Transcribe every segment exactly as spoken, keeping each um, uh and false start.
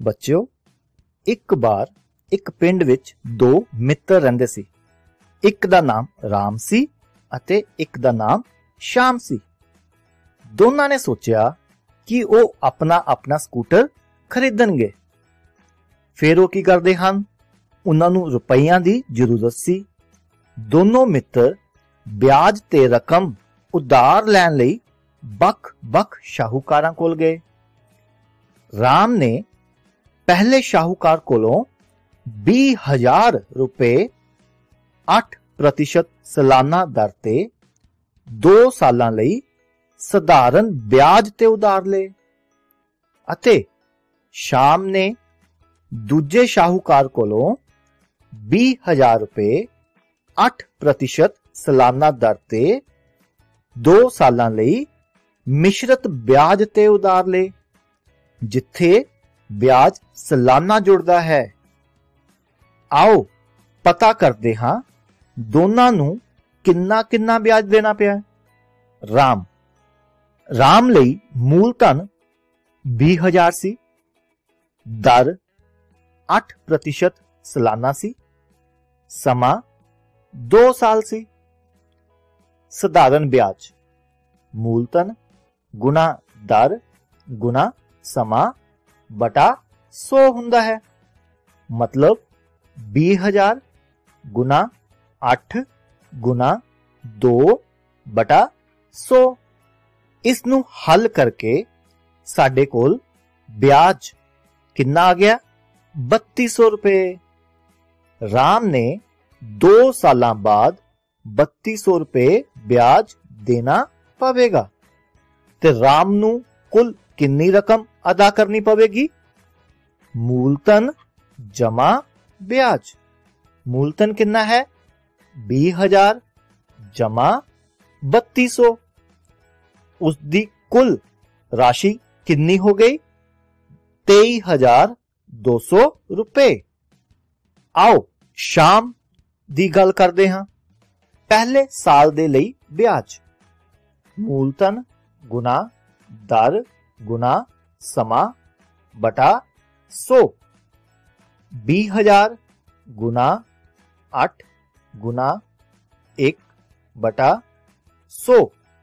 ਬੱਚਿਓ, ਇੱਕ ਵਾਰ ਇੱਕ ਪਿੰਡ ਵਿੱਚ ਦੋ ਮਿੱਤਰ ਰਹਿੰਦੇ ਸੀ। ਇੱਕ ਦਾ ਨਾਮ ਰਾਮ ਸੀ ਅਤੇ ਇੱਕ ਦਾ ਨਾਮ ਸ਼ਾਮ ਸੀ। ਦੋਨਾਂ ਨੇ ਸੋਚਿਆ ਕਿ ਉਹ ਆਪਣਾ ਆਪਣਾ ਸਕੂਟਰ ਖਰੀਦਣਗੇ। ਫਿਰ ਉਹ ਕੀ ਕਰਦੇ ਹਨ, ਉਹਨਾਂ ਨੂੰ ਰੁਪਈਆਂ ਦੀ ਜ਼ਰੂਰਤ ਸੀ। ਦੋਨੋਂ ਮਿੱਤਰ ਵਿਆਜ ਤੇ ਰਕਮ ਉਧਾਰ ਲੈਣ ਲਈ ਵੱਖ-ਵੱਖ ਸ਼ਾਹੂਕਾਰਾਂ ਕੋਲ ਗਏ। ਰਾਮ ਨੇ ਪਹਿਲੇ ਸ਼ਾਹੂਕਾਰ ਕੋਲੋਂ ਵੀਹ ਹਜ਼ਾਰ ਰੁਪਏ ਅੱਠ ਪ੍ਰਤੀਸ਼ਤ ਸਾਲਾਨਾ ਦਰ ਤੇ ਦੋ ਸਾਲਾਂ ਲਈ ਸਧਾਰਨ ਵਿਆਜ ਤੇ ਉਧਾਰ ਲਏ ਅਤੇ ਸ਼ਾਮ ਨੇ ਦੂਜੇ ਸ਼ਾਹੂਕਾਰ ਕੋਲੋਂ ਵੀਹ ਹਜ਼ਾਰ ਰੁਪਏ ਅੱਠ ਪ੍ਰਤੀਸ਼ਤ ਸਾਲਾਨਾ ਦਰ ਤੇ ਦੋ ਸਾਲਾਂ ਲਈ ਮਿਸ਼ਰਤ ਵਿਆਜ ਤੇ ਉਧਾਰ ਲਏ, ਜਿੱਥੇ ਵਿਆਜ ਸਾਲਾਨਾ ਜੁੜਦਾ ਹੈ। ਆਓ ਪਤਾ ਕਰਦੇ ਹਾਂ ਦੋਨਾਂ ਨੂੰ ਕਿੰਨਾ ਕਿੰਨਾ ਵਿਆਜ ਦੇਣਾ ਪਿਆ। ਰਾਮ ਰਾਮ ਲਈ ਮੂਲ ਧਨ ਵੀਹ ਹਜ਼ਾਰ ਸੀ, ਦਰ ਅੱਠ ਪ੍ਰਤੀਸ਼ਤ ਸਾਲਾਨਾ ਸੀ, ਸਮਾਂ ਦੋ ਸਾਲ ਸੀ। ਸਧਾਰਨ ਵਿਆਜ ਮੂਲ ਧਨ ਗੁਣਾ ਦਰ ਗੁਣਾ ਸਮਾਂ ਬਟਾ ਸੌ ਹੁੰਦਾ ਹੈ। ਮਤਲਬ ਵੀਹ ਹਜ਼ਾਰ ਗੁਣਾ ਅੱਠ ਗੁਣਾ ਦੋ ਬਟਾ ਸੌ। ਇਸ ਨੂੰ ਹੱਲ ਕਰਕੇ ਸਾਡੇ ਕੋਲ ਵਿਆਜ ਕਿੰਨਾ ਆ ਗਿਆ? ਬੱਤੀ ਸੌ ਰੁਪਏ। ਰਾਮ ਨੇ ਦੋ ਸਾਲਾਂ ਬਾਅਦ ਬੱਤੀ ਸੌ ਰੁਪਏ ਵਿਆਜ ਦੇਣਾ ਪਵੇਗਾ ਤੇ ਰਾਮ ਨੂੰ ਕੁੱਲ ਕਿੰਨੀ ਰਕਮ ਅਦਾ ਕਰਨੀ ਪਵੇਗੀ? ਮੂਲਧਨ ਜਮਾ ਵਿਆਜ। ਮੂਲਧਨ ਕਿੰਨਾ ਹੈ? ਵੀਹ ਹਜ਼ਾਰ ਜਮਾ ਬੱਤੀ ਸੌ। ਉਸ ਦੀ ਕੁੱਲ ਰਾਸ਼ੀ ਕਿੰਨੀ ਹੋ ਗਈ? ਤੇਈ ਹਜ਼ਾਰ ਦੋ ਸੌ ਰੁਪਏ। ਆਓ ਸ਼ਾਮ ਦੀ ਗੱਲ ਕਰਦੇ ਹਾਂ। ਪਹਿਲੇ ਸਾਲ ਦੇ ਲਈ ਵਿਆਜ ਮੂਲਧਨ ਗੁਣਾ ਦਰ ਗੁਣਾ ਸਮਾਂ ਬਟਾ ਸੌ। ਵੀਹ ਹਜ਼ਾਰ ਗੁਣਾ ਅੱਠ ਗੁਣਾ ਇੱਕ ਬਟਾ ਸੌ।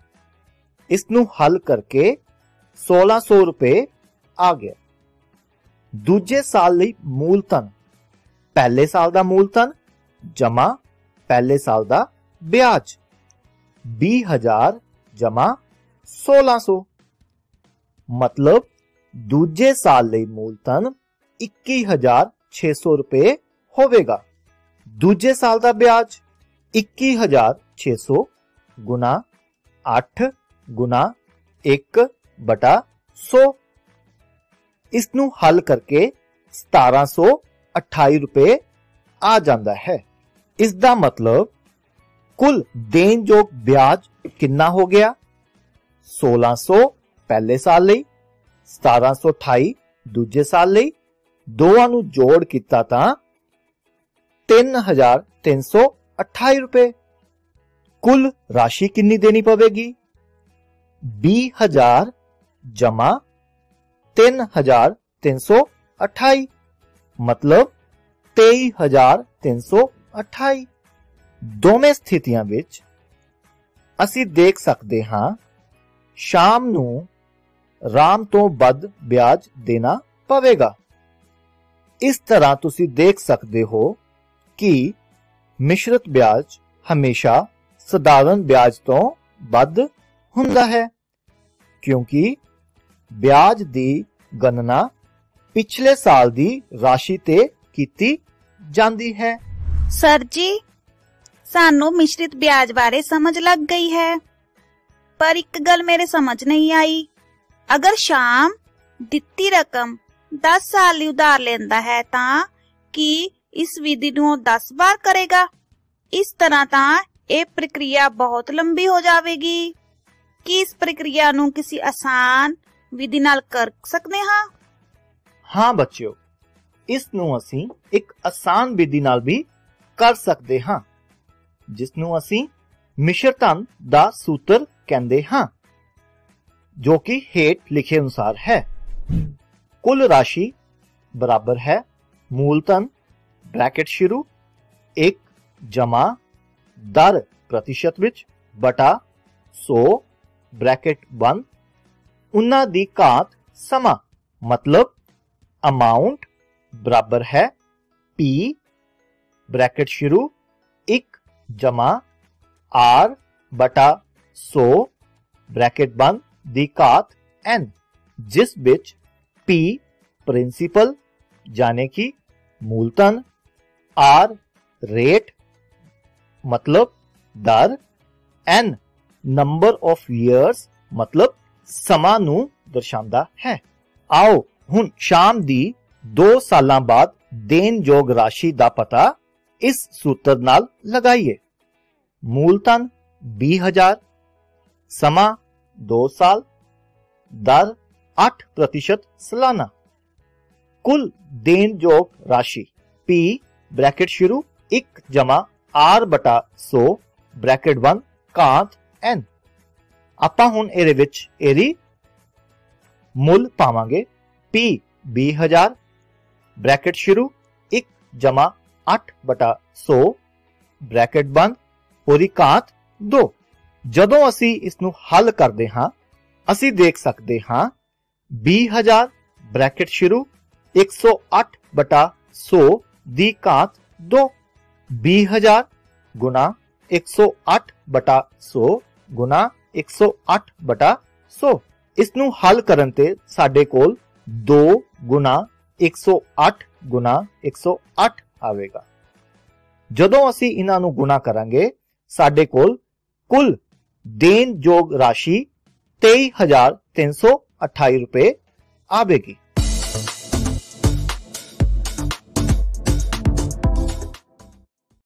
ਇਸ ਨੂੰ ਹੱਲ ਕਰਕੇ ਸੋਲਾਂ ਸੌ ਰੁਪਏ ਆ ਗਿਆ। ਦੂਜੇ ਸਾਲ ਲਈ ਮੂਲਧਨ ਪਹਿਲੇ ਸਾਲ ਦਾ ਮੂਲਧਨ ਜਮਾ ਪਹਿਲੇ ਸਾਲ ਦਾ ਵਿਆਜ ਵੀਹ ਹਜ਼ਾਰ ਜਮਾ ਸੋਲਾਂ ਸੌ। ਮਤਲਬ ਦੂਜੇ ਸਾਲ ਲਈ ਮੂਲਧਨ ਇੱਕੀ ਹਜ਼ਾਰ ਛੇ ਸੌ ਰੁਪਏ ਹੋਵੇਗਾ। ਦੂਜੇ ਸਾਲ ਦਾ ਵਿਆਜ ਇੱਕੀ ਹਜ਼ਾਰ ਛੇ ਸੌ ਗੁਣਾ ਅੱਠ ਗੁਣਾ ਇੱਕ ਬਟਾ ਸੌ। ਇਸ ਨੂੰ ਹੱਲ ਕਰਕੇ ਸਤਾਰਾਂ ਸੌ ਅਠਾਈ ਰੁਪਏ ਆ ਜਾਂਦਾ ਹੈ। ਇਸ ਦਾ ਮਤਲਬ ਕੁੱਲ ਦੇਣਯੋਗ ਵਿਆਜ ਕਿੰਨਾ ਹੋ ਗਿਆ? ਸੋਲਾਂ ਸੌ ਪਹਿਲੇ ਸਾਲ ਲਈ, ਸਤਾਰਾਂ ਸੌ ਅਠਾਈ ਦੂਜੇ ਸਾਲ ਲਈ। ਦੋਵਾਂ ਨੂੰ ਜੋੜ ਕੀਤਾ ਤਾਂ ਤਿੰਨ ਹਜ਼ਾਰ ਤਿੰਨ ਸੌ ਅਠਾਈ ਰੁਪਏ। ਕੁੱਲ ਰਾਸ਼ੀ ਕਿੰਨੀ ਦੇਣੀ ਪਵੇਗੀ? ਵੀਹ ਹਜ਼ਾਰ ਜਮਾ ਤਿੰਨ ਹਜ਼ਾਰ ਤਿੰਨ ਸੌ ਅਠਾਈ। ਮਤਲਬ ਤੇਈ ਹਜ਼ਾਰ ਤਿੰਨ ਸੌ ਅਠਾਈ। ਦੋਵੇਂ ਸਥਿਤੀਆਂ ਵਿੱਚ ਅਸੀਂ ਦੇਖ ਸਕਦੇ ਹਾਂ ਸ਼ਾਮ ਨੂੰ ਰਾਮ ਤੋਂ ਵੱਧ ਵਿਆਜ ਦੇਣਾ ਪਵੇਗਾ। ਇਸ ਤਰ੍ਹਾਂ ਤੁਸੀਂ ਦੇਖ ਸਕਦੇ ਹੋ ਕਿ ਮਿਸ਼ਰਤ ਵਿਆਜ ਹਮੇਸ਼ਾ ਸਧਾਰਨ ਵਿਆਜ ਤੋਂ ਵੱਧ ਹੁੰਦਾ ਹੈ, ਕਿਉਂਕਿ ਵਿਆਜ ਦੀ ਗਣਨਾ ਪਿਛਲੇ ਸਾਲ ਦੀ ਰਾਸ਼ੀ ਤੇ ਕੀਤੀ ਜਾਂਦੀ ਹੈ। ਸਰ ਜੀ, ਸਾਨੂੰ ਮਿਸ਼ਰਿਤ ਵਿਆਜ ਬਾਰੇ ਸਮਝ ਲੱਗ ਗਈ ਹੈ, ਪਰ ਇੱਕ ਗੱਲ ਮੇਰੇ ਸਮਝ ਨਹੀਂ ਆਈ। ਅਗਰ ਸ਼ਾਮ ਦਿੱਤੀ ਰਕਮ ਦਸ ਸਾਲ ਲਈ ਉਧਾਰ ਲੈਂਦਾ ਹੈ ਤਾਂ ਕੀ ਇਸ ਵਿਧੀ ਨੂੰ ਦਸ ਵਾਰ ਕਰੇਗਾ? ਇਸ ਤਰ੍ਹਾਂ ਤਾਂ ਇਹ ਪ੍ਰਕਿਰਿਆ ਬਹੁਤ ਲੰਬੀ ਹੋ ਜਾਵੇਗੀ। ਕੀ ਇਸ ਪ੍ਰਕਿਰਿਆ ਨੂੰ ਕਿਸੇ ਆਸਾਨ ਵਿਧੀ ਨਾਲ ਕਰ ਸਕਦੇ ਹਾਂ? ਹਾਂ ਬੱਚਿਓ, ਇਸ ਨੂੰ ਅਸੀਂ ਇੱਕ ਆਸਾਨ ਵਿਧੀ ਨਾਲ ਵੀ ਕਰ ਸਕਦੇ ਹਾਂ, ਜਿਸ ਨੂੰ ਅਸੀਂ ਮਿਸ਼ਰਧਨ ਦਾ ਸੂਤਰ ਕਹਿੰਦੇ ਹਾਂ, ਜੋ ਕਿ ਹੇਠ ਲਿਖੇ ਅਨੁਸਾਰ ਹੈ। ਕੁੱਲ ਰਾਸ਼ੀ बराबर है मूलधन ब्रैकेट शुरू एक जमा दर प्रतिशत विच बटा सौ ब्रैकेट बंद उन्हां दी घात समा मतलब अमाउंट बराबर है पी ब्रैकेट शुरू एक जमा आर बटा सौ ब्रैकेट बंद दी घात एन जिस विच पी प्रिंसिपल यानी कि मूलधन आर रेट मतलब दर एन नंबर ऑफ ईयर्स मतलब समा नू दर्शांदा है। आओ हुण शाम दी दो सालां बाद देनयोग राशि दा पता इस सूत्र नाल लगाइए। मूलधन बीस हजार, समा दो साल, दर आठ प्रतिशत सालाना। कुल देनयोग राशि पी ब्रैकेट शुरू एक जमा आर बटा सौ ब्रैकेट बंद घात एन। आपां हुण इहदे विच इहदी मुल पावांगे पी बीस हजार ब्रैकेट शुरू एक जमा आठ बटा सौ ब्रैकेट बंद पूरी घात दो। जदों असी इसनू हल करते हां असी देख सकते हां बीस हजार ब्रैकेट शुरू एक सौ आठ बटा सौ दी घात दो। बीस हजार गुना एक सौ आठ बटा सौ गुना एक सौ आठ बटा सौ। इसनू हल करन ते साडे कोल दो गुना एक सौ आठ गुना एक सौ आठ आवेगा। जदों असी इन्हां नू गुना करांगे साडे कोल कुल देनयोग राशि तेई हजार तीन सौ अठाई रुपए आवेगी।